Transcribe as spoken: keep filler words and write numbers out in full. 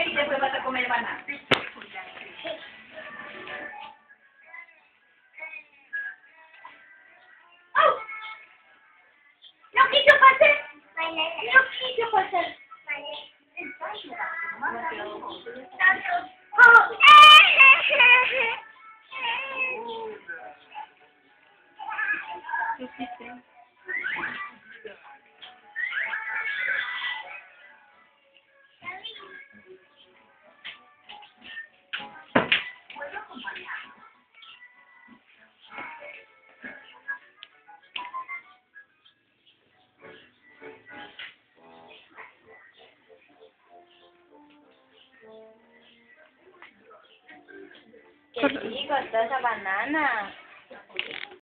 comer y después vas a comer banana. ¡Oh! No quiso pasar. No quiso pasar. ¡Oh! ¿Qué hiciste? Qué rico está esa banana.